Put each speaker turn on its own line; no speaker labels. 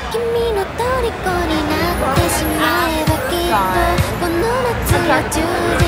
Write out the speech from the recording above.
君の虜になってしまえばきっとこの夏は充実